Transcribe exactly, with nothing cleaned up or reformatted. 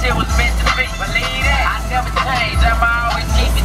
shit was meant to be. Believe that. I never change, I'ma always keep